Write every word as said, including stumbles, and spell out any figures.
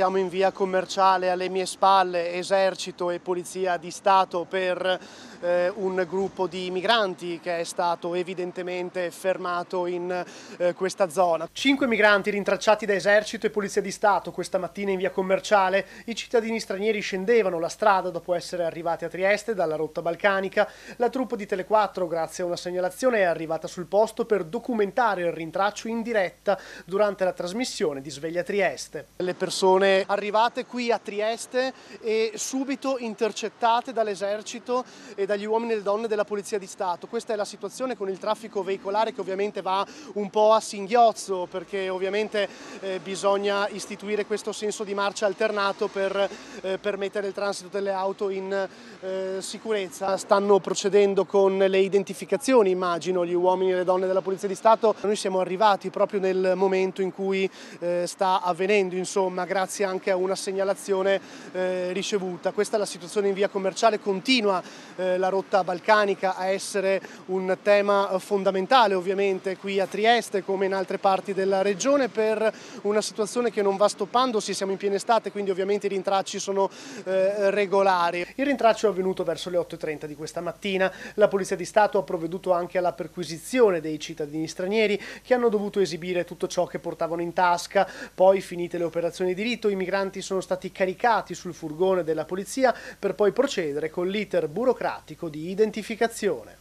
siamo in via Commerciale, alle mie spalle Esercito e Polizia di Stato per eh, un gruppo di migranti che è stato evidentemente fermato in eh, questa zona. Cinque migranti rintracciati da Esercito e Polizia di Stato questa mattina in via Commerciale. I cittadini stranieri scendevano la strada dopo essere arrivati a Trieste dalla rotta balcanica. La troupe di Tele quattro, grazie a una segnalazione, è arrivata sul posto per documentare il rintraccio in diretta durante la trasmissione di Sveglia Trieste. Le persone arrivate qui a Trieste e subito intercettate dall'Esercito e dagli uomini e le donne della Polizia di Stato. Questa è la situazione con il traffico veicolare che ovviamente va un po' a singhiozzo, perché ovviamente eh, bisogna istituire questo senso di marcia alternato per eh, permettere il transito delle auto in eh, sicurezza. Stanno procedendo con le identificazioni, immagino, gli uomini e le donne della Polizia di Stato. Noi siamo arrivati proprio nel momento in cui eh, sta avvenendo, insomma, grazie anche a una segnalazione eh, ricevuta. Questa è la situazione in via Commerciale. Continua eh, la rotta balcanica a essere un tema fondamentale, ovviamente, qui a Trieste come in altre parti della regione, per una situazione che non va stoppandosi. Siamo in piena estate, quindi ovviamente i rintracci sono eh, regolari. Il rintraccio è avvenuto verso le otto e trenta di questa mattina. La Polizia di Stato ha provveduto anche alla perquisizione dei cittadini stranieri che hanno dovuto esibire tutto ciò che portavano in tasca. Poi, finite le operazioni di rito, i migranti sono stati caricati sul furgone della polizia per poi procedere con l'iter burocratico di identificazione.